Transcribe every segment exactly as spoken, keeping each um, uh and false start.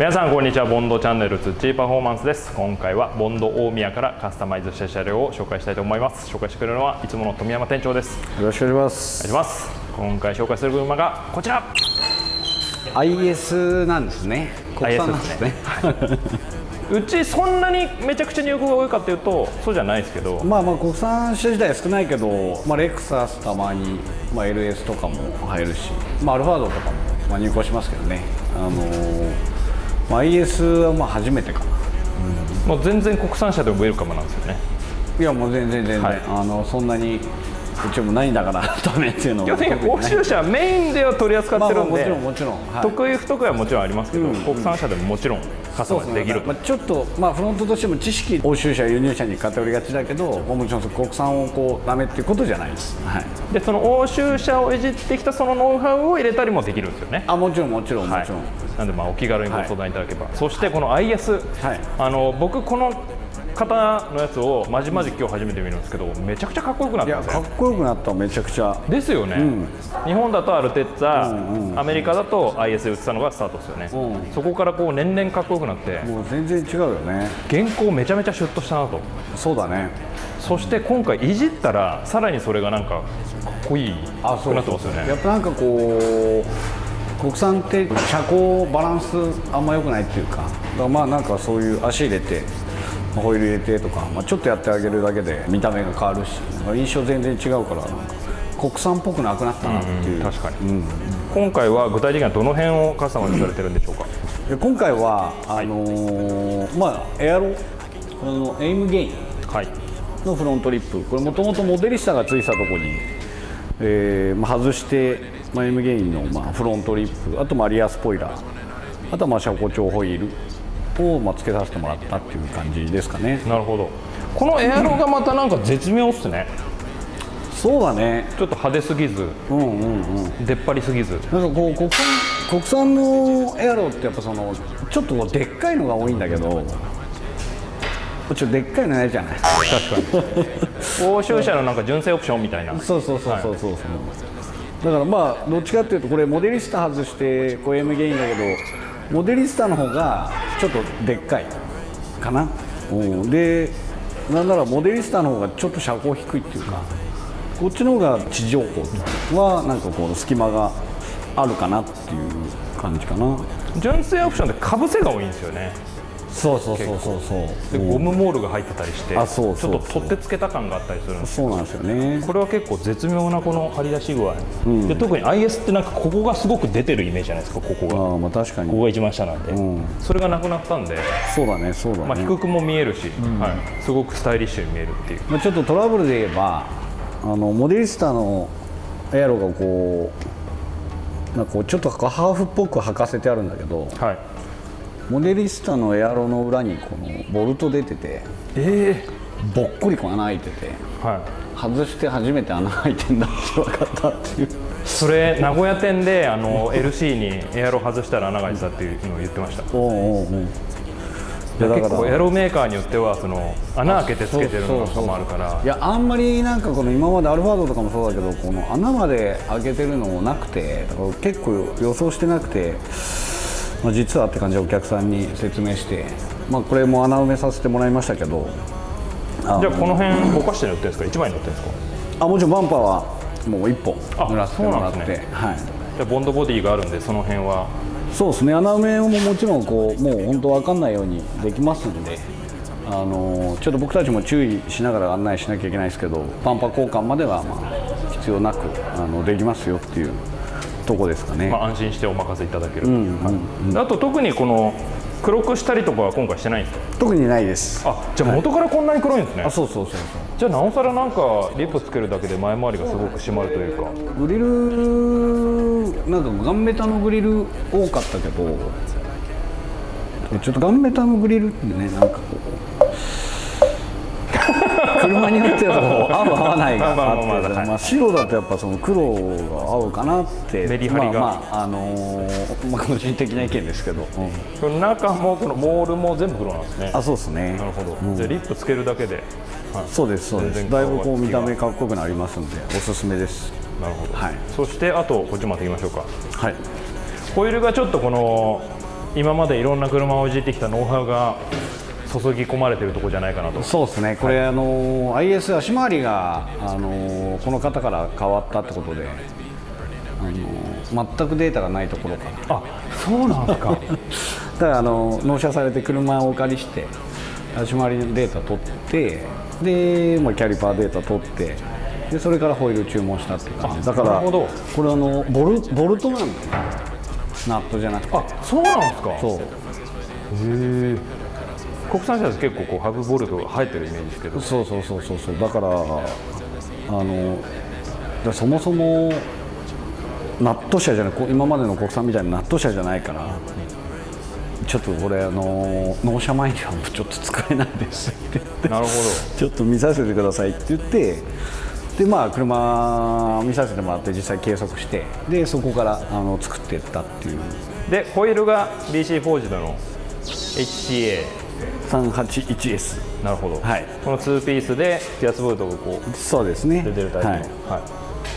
皆さんこんにちは。ボンドチャンネルツッチーパフォーマンスです。今回はボンド大宮からカスタマイズした車両を紹介したいと思います。紹介してくれるのはいつもの富山店長です。 よろしくお願いします。 お願いします。今回紹介する車がこちらアイエス なんですね。国産なんですね。 うちそんなにめちゃくちゃ入庫が多いかというとそうじゃないですけど、 まあまあ国産車自体少ないけど、まあ、レクサスたまに、まあ、エルエス とかも入るし、まあ、アルファードとかも、まあ、入庫しますけどね。あのーまあ、アイエス はまあ初めてかな、 うん、もう全然国産車でもウェルカムなんですよね。 いやもう全然全然、はい、あのそんなにうちもないんだからダメっていうのは基本的に欧州車メインでは取り扱ってるんで、 まあ、もちろんもちろん、はい、 得意不得意はもちろんありますけど、うん、国産車でももちろんカスタマイズできる。 まあ、ちょっと、まあ、フロントとしても知識欧州車輸入車に偏りがちだけど、もちろん国産をこうダメっていうことじゃないです、はい、 でその欧州車をいじってきたそのノウハウを入れたりもできるんですよね。 あもちろんもちろんもちろん、はい、 なんでまあお気軽にご相談いただければ、はい、そしてこの アイエス、はい、あの僕この方のやつをまじまじ今日初めて見るんですけど、めちゃくちゃかっこよくなったんですよ。 いやかっこよくなった。めちゃくちゃですよね、うん、日本だとアルテッツァ、うんうん、アメリカだと アイエス で売ってたのがスタートですよね、うん、そこからこう年々かっこよくなってもう全然違うよね。 原稿めちゃめちゃシュッとしたなと。 そうだね。 そして今回いじったらさらにそれがなんかかっこいいくなってますよね。 やっぱなんかこう国産って車高バランスあんま良くないっていうか、だからまあなんかそういう足入れてホイール入れてとか、まあ、ちょっとやってあげるだけで見た目が変わるし、印象全然違うから、なんか国産っぽくなくなったなっていう。 うん、確かに、うん、今回は具体的にはどの辺をカスタマイズされてるんでしょうか。 で今回はあのーはい、まあエアロあのエイムゲインのフロントリップ、これもともとモデリスタがついたところに、えーまあ、外して、まあ、エイムゲインの、まあ、フロントリップ、あとまあリアスポイラー、あとはまあ車高調ホイールをまあつけさせてもらったっていう感じですかね。 なるほど。このエアロがまたなんか絶妙っすね。 そうだね。 ちょっと派手すぎず、うんうんうん、出っ張りすぎず、 なんかこう国産国産のエアロってやっぱそのちょっとこうでっかいのが多いんだけど、ちょっとでっかいのないじゃない。 確かに。欧州車のなんか純正オプションみたいな。 そうそうそうそうそう、はい、だからまあどっちかっていうとこれモデリスタ外してこう エム ゲインだけど、モデリスタの方がちょっとでっかいかな。でなんならモデリスタの方がちょっと車高低いっていうか、こっちの方が地上高はなんかこう隙間があるかなっていう感じかな。 純正オプションでかぶせが多いんですよね。 そうそうそうそうそうでゴムモールが入ってたりして、 あそうそうそう、 ちょっと取ってつけた感があったりするんですけど、 そうなんですよね。 これは結構絶妙なこの張り出し具合、うん、で特に アイエス ってなんかここがすごく出てるイメージじゃないですか。ここが、 あまあ確かにここが一番下なんで、うん、それがなくなったんで、 そうだねそうだね、 まあ、低くも見えるし、うん、はい、すごくスタイリッシュに見えるっていう、 まあ、ちょっとトラブルで言えばあのモデリスタのエアロがこうなんかこうちょっとハーフっぽく履かせてあるんだけど、はい、モデリスタのエアロの裏にこのボルト出てて、えー、ぼっこりこう穴開いてて、はい、外して初めて穴開いてんだって分かったっていう。 それ名古屋店であの エルシー にエアロ外したら穴が開いてたっていうのを言ってました。おうおうおう、だから結構エアロメーカーによってはその穴開けてつけてるのとかもあるから、 いやあんまりなんかこの今までアルファードとかもそうだけど、この穴まで開けてるのもなくて、だから結構予想してなくて、まあ、実はって感じでお客さんに説明して、まあ、これも穴埋めさせてもらいましたけど。 じゃあこの辺ぼかして塗ってるんですか、いちまい塗ってるんですか。 あもちろんバンパーはもういっぽん塗らせてもらって、ね、はい、 じゃあボンドボディがあるんでその辺は。 そうですね、穴埋めももちろんこうもう本当分かんないようにできますんで、あのちょっと僕たちも注意しながら案内しなきゃいけないですけど、パンパ交換まではまあ必要なくあのできますよっていうとこですかね。 まあ安心してお任せいただける。あと特にこの黒くしたりとかは今回してないんですか。 特にないです。 あじゃあ元からこんなに黒いんですね。はい、あそうそうそうそう。 じゃあなおさらなんかリップつけるだけで前回りがすごく締まるというか。 グリルなんかガンメタのグリル多かったけど、ちょっとガンメタのグリルってね、なんかこう車によっては合う合わないがあって、まあ白だとやっぱその黒が合うかなって、 メリハリが、 まあまああのー、まあ個人的な意見ですけど、 うん、中もこのモールも全部黒なんですね。 あそうですね。 なるほど、うん、じゃあリップつけるだけで、 はい、そうですそうです。だいぶこう見た目かっこよくなりますんでおすすめです。 なるほど、はい、そしてあとこっちも行きましょうか。 はい、 ホイールがちょっとこの今までいろんな車をいじってきたノウハウが注ぎ込まれてるところじゃないかなと。 そうですね、これ、はい、あの アイエス 足回りがあのこの方から変わったってことで、あの全くデータがないところから。 あ、そうなんですか。だからあの納車されて車をお借りして足回りのデータ取ってで、まあ、キャリパーデータ取ってでそれからホイール注文したっていう感じだから、これあのボルボルトなんだよね、ナットじゃなくて。 あ、そうなんですか。 そう。へえ。国産車って結構こうハブボルトが入ってるイメージですけど。 そうそうそうそうそう。だからあのだそもそもナット車じゃない、今までの国産みたいなナット車じゃないから、ちょっとこれあの納車前にはちょっと使えないですって言って、 なるほど、 ちょっと見させてくださいって言って、でまあ車見させてもらって実際計測して、でそこからあの作っていったっていう。 でホイールが ビーシー フォージドの エイチシーエーさんはちいちエス。 なるほど、 はい、 このツーピースでピアスボルトがこうそうですね出てるタイプの、はいはい、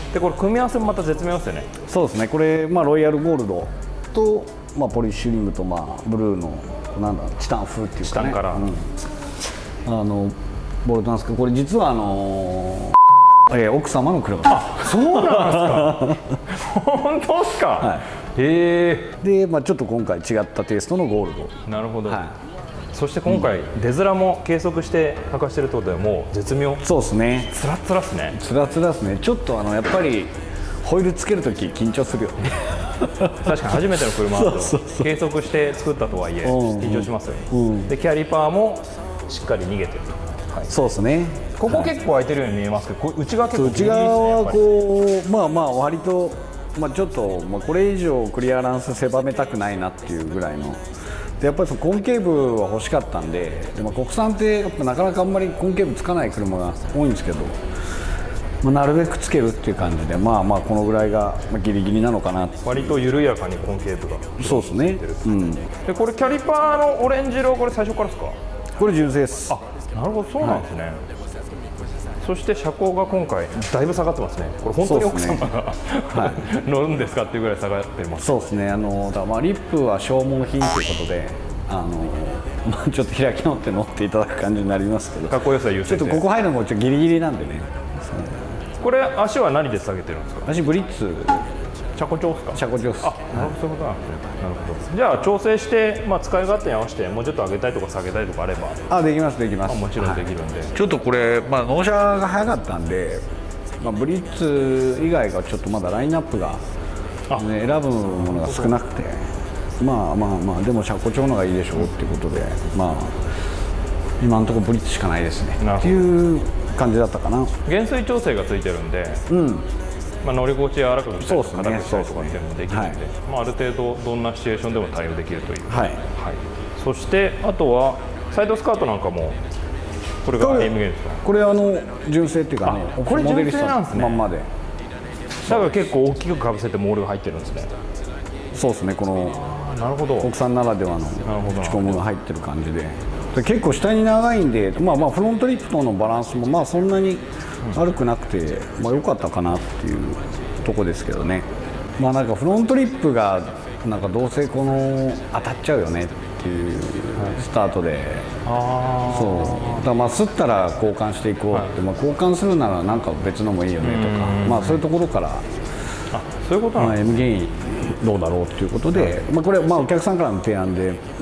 でこれ組み合わせもまた絶妙ですよね。 そうですね、これ、まあ、ロイヤルゴールドと、まあ、ポリッシュリングと、まあ、ブルーのなんだチタン風っていうかね、 チタンから、うん、 あのボルトなんですけど、これ実はあのーえー、奥様の車。 あ、そうなんですか。本当ですか。はい、へえ。で、まあ、ちょっと今回違ったテイストのゴールド。 なるほど、はい、そして今回、うん、出面も計測して履かしてるってことでもう絶妙。 そうですね、 つらつらですね。 つらつらですね。ちょっとあのやっぱりホイールつけるとき緊張するよね。 確かに初めての車だと計測して作ったとはいえ緊張しますよね、うん、でキャリパーもしっかり逃げてる、 はい、そうですね。 ここ結構開いてるように見えますけど、これ内側結構ギリギリですね。 内側はこうまあまあ割と、まあ、ちょっと、まあ、これ以上クリアランス狭めたくないなっていうぐらいので、やっぱりそのコンケーブは欲しかったんで、でも国産ってやっぱなかなかあんまりコンケーブつかない車が多いんですけど、まあ、なるべくつけるっていう感じで、まあまあこのぐらいがギリギリなのかな。 割と緩やかにコンケーブがそうですね、うん、 でこれキャリパーのオレンジ色はこれ最初からですか。 これ純正です。 あ、なるほど、そうなんですね、はい、そして車高が今回だいぶ下がってますね。これ本当に奥様が、ね、はい、乗るんですかっていうぐらい下がってます。 そうですね、あのだまあリップは消耗品ということで、あのまあ、ちょっと開き直って乗っていただく感じになりますけど、 かっこよさ優先でちょっとここ入るのもちょっとギリギリなんでね。 これ足は何で下げてるんですか。 足ブリッツ、 車高調ですか。 車高調です。 あ、なるほど、そういうことなんですね。なるほど。じゃあ調整して、まあ、使い勝手に合わせてもうちょっと上げたいとか下げたいとかあれば。 あ、できますできます。 もちろんできるんで、はい、 ちょっとこれ、まあ、納車が早かったんで、まあ、ブリッツ以外がちょっとまだラインナップが、ね、選ぶものが少なくて、まあまあまあでも車高調のがいいでしょうっていうことで、まあ今のところブリッツしかないですねっていう感じだったかな。 減衰調整がついてるんで、うん、まあ、乗り心地柔らかくしたりとか硬くしたりとかっていうのもできるんで、はい、まあ、ある程度どんなシチュエーションでも対応できるという、はいはい、そしてあとはサイドスカートなんかもこれが エーエム ゲーですか。 これあの純正っていうかね、 これ純正なんですね。 まんまでだから結構大きくかぶせてモールが入ってるんですね。 そうですね、このなるほど、 国産ならではの打ち込むが入ってる感じで、で結構下に長いんで、まあまあフロントリップとのバランスもまあそんなに悪くなくて、まあ良かったかなっていうとこですけどね。まあなんかフロントリップがなんかどうせこの当たっちゃうよねっていうスタートで、あそうだからまあ吸ったら交換していこうって、はい、まあ交換するならなんか別のもいいよねとか、まあそういうところから、 あ、そういうことなんですね。 まあ エム ゲインどうだろうということで、はい、まあこれはまあお客さんからの提案で、うん、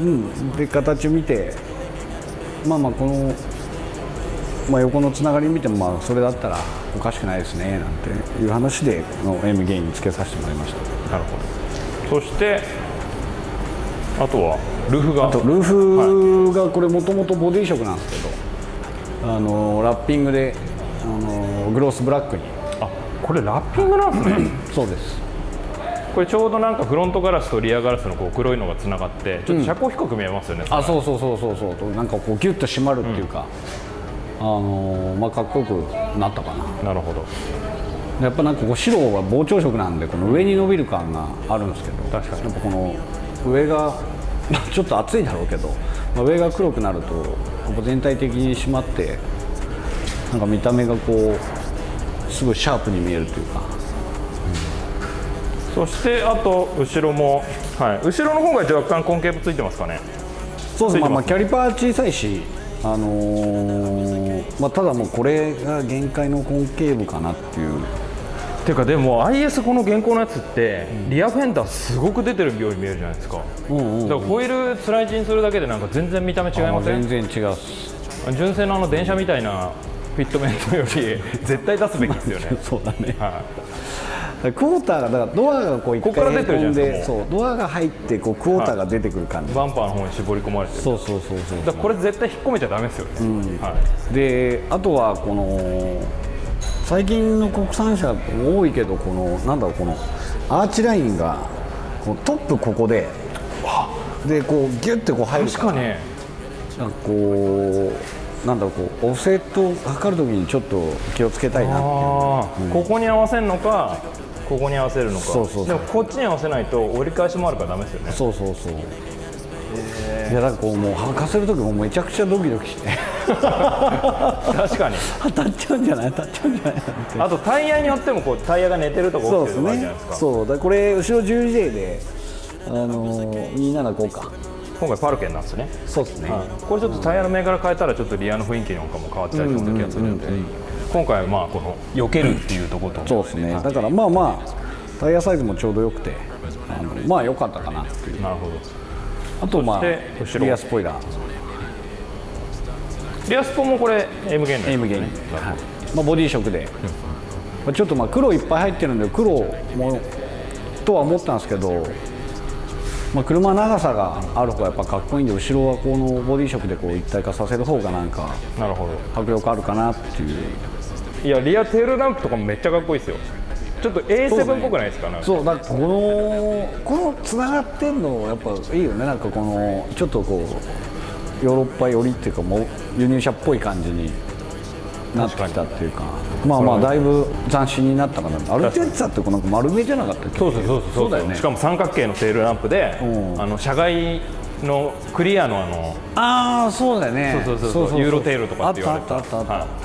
で形を見て、まあまあこの、まあ、横のつながり見てもまあそれだったらおかしくないですねなんていう話での エム ゲインにつけさせてもらいました。 なるほど。そしてあとはルーフが、 あとルーフがこれもともとボディ色なんですけど、あのラッピングであのグロスブラックに。 あ、これラッピングなんですね。 そうです。 これちょうどなんかフロントガラスとリアガラスのこう黒いのがつながってちょっと車高低く見えますよね、 うん、あ、そうそうそうそうそう、なんかこうギュッと締まるっていうか、うん、あのー、まあかっこよくなったかな。 なるほど。 やっぱなんかこう白は膨張色なんでこの上に伸びる感があるんですけど、 確かにやっぱこの上がちょっと暑いだろうけど、まあ、上が黒くなるとやっぱ全体的に締まってなんか見た目がこうすごいシャープに見えるというか。 そしてあと後ろもはい、後ろの方が若干コンケーブついてますかね。 そうです、まあ、まあキャリパー小さいし、あのーまあ、ただもうこれが限界のコンケーブかなっていう。 ていうかでも アイエス この現行のやつってリアフェンダーすごく出てるように見えるじゃないですか。だからホイールスライジンするだけでなんか全然見た目違いません？ 全然違うっす。 純正のあの電車みたいなフィットメントより絶対出すべきですよね。 そうだね、 はい、 クォーターがだからドアがこう一回ここから出てるじゃないですか。 そうドアが入ってこうクォーターが出てくる感じ、 バンパーの方に絞り込まれてる。 そうそうそうそう。 だからこれ絶対引っ込めちゃダメですよね。うん、はい、であとはこの最近の国産車も多いけど、このなんだろう、このアーチラインがこうトップここででこうギュッてこう入るから、 確かになんかこうなんだろう、こうオフセットを測るときにちょっと気をつけたいなっていう、 うん、ここに合わせるのかここに合わせるのか。 そうそうそう。 でもこっちに合わせないと折り返しもあるからダメですよね。 そうそうそう。いやだからこうもう履かせるときもめちゃくちゃドキドキして確かに当たっちゃうんじゃない当たっちゃうんじゃないあとタイヤによってもこうタイヤが寝てるとこ起きてるとこあるじゃないですか。 そうですね。そうだ、これ後ろ じゅうジェイ で、あのー、にひゃくななじゅうごか今回パルケンなんですね。 そうですね、 はい、これちょっとタイヤの銘柄変えたらちょっとリアの雰囲気なんかも変わっちゃいそうな気がするので、今回はまあこの避けるっていうところと、 そうですね、だからまあまあタイヤサイズもちょうどよくて、あのまあ良かったかなっていう。 なるほど。 あとまあリアスポイラー、 リアスポもこれ M ゲインですね。 M ゲイン、はい、まあ、ボディ色で、まあ、ちょっとまあ黒いっぱい入ってるんで黒もとは思ったんですけど、まあ、車長さがある方がやっぱかっこいいんで、後ろはこのボディ色でこう一体化させる方がなんかなるほど迫力あるかなっていう。 いやリアテールランプとかもめっちゃかっこいいですよ。ちょっと エーセブン っぽくないですか。 そうだ、このこのつながってんのやっぱいいよね。なんかこのちょっとこうヨーロッパ寄りっていうか、もう輸入車っぽい感じになってきたっていうか、まあまあだいぶ斬新になったかな。アルテッツァってこうなんか丸めじゃなかったっけ。 そうそうそうそうそうだよね。しかも三角形のテールランプで、うん、あの車外のクリアのあのああそうだよね。 そうそうそうそう、ユーロテールとかって言われてあったあったあったあった、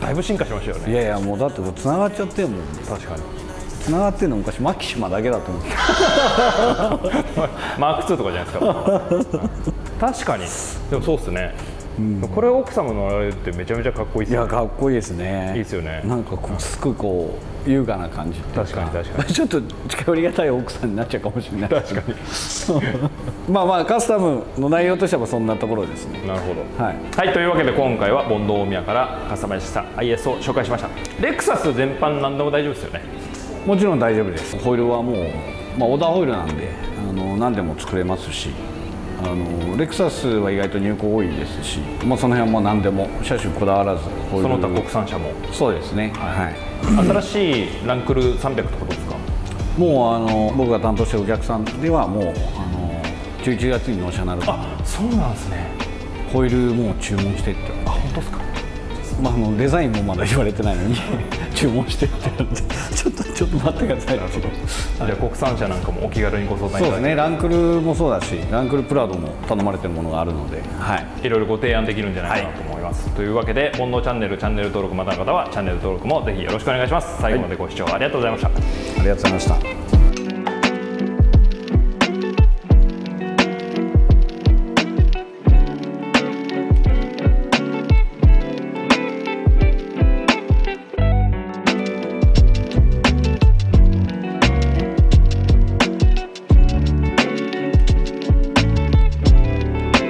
だいぶ進化しましたよね。 いやいやもうだってこうつながっちゃってるもん。 確かにつながってるの昔マキシマだけだと思ってマークツーとかじゃないですか確かに。でもそうっすね、うん、これ奥様乗られるってめちゃめちゃかっこいいですよね。 いやかっこいいですね。 いいですよね。 なんかこうすくこう優雅な感じっていうか。 確かに確かにちょっと近寄りがたい奥さんになっちゃうかもしれない。 確かにまあまあカスタムの内容としてはそんなところですね。 なるほど。 はい、 はい、というわけで今回はボンド大宮からカスタマイズした アイエス を紹介しました。レクサス全般何でも大丈夫ですよね。 もちろん大丈夫です。ホイールはもう、まあ、オーダーホイールなんであの何でも作れますし、あのレクサスは意外と入庫多いですし、まあ、その辺はもう何でも車種こだわらずホイール、 その他国産車も。そうですね、はい、新しいランクルさんびゃくってことですか。 もうあの僕が担当してるお客さんではもうあのじゅういちがつに納車になる。 あ、そうなんですね。 ホイールもう注文してって。 あ、本当ですか。 まあ、あのデザインもまだ言われてないのに注文してって言われてちょっとちょっと待ってくださいって。 じゃあ国産車なんかもお気軽にご相談いただいて。 そうですね、ランクルもそうだしランクルプラドも頼まれてるものがあるので、はい、 いろいろご提案できるんじゃないかなと思います、はい、というわけでボンドチャンネルチャンネル登録まだの方はチャンネル登録もぜひよろしくお願いします。最後までご視聴ありがとうございました。 ありがとうございました。